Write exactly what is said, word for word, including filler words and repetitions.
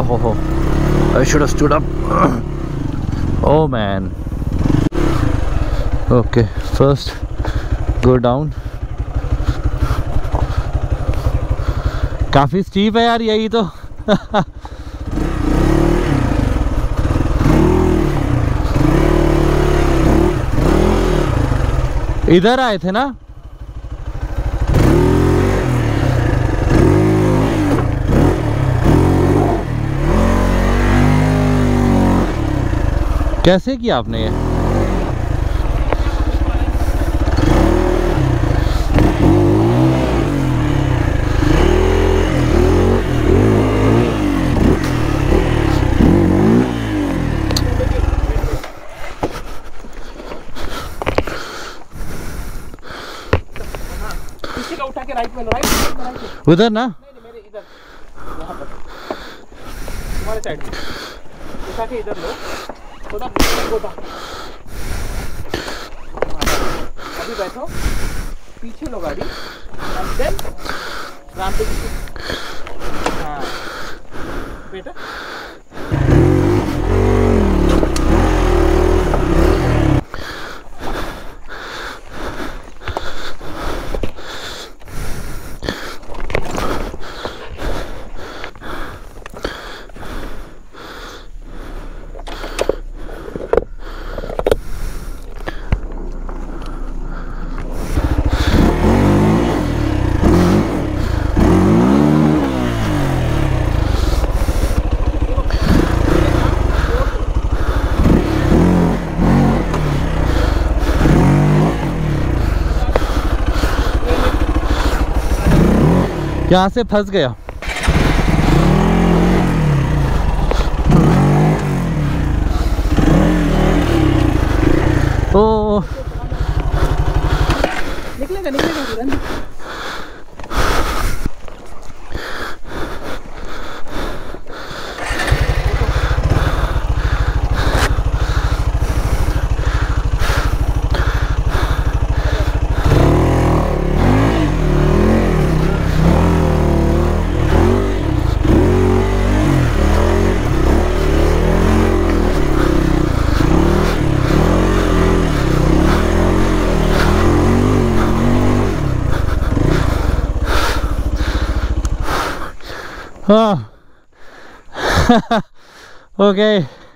ho ho. I should have stood up. Oh man. Okay, first go down. काफी steep है यार यही तो. इधर आए थे ना. कैसे किया आपने ये? उठा के राइट में लो, राइट राइट उधर ना. नहीं नहीं मेरे इधर यहाँ पर तुम्हारे साइड में उठा के इधर लो. गोदा गोदा अभी बैठो, पीछे लो गाड़ी एंड देन राम पे. हाँ बेटा यहाँ से फंस गया. ओ निकलेगा निकलेगा तुरंत. Oh. Okay.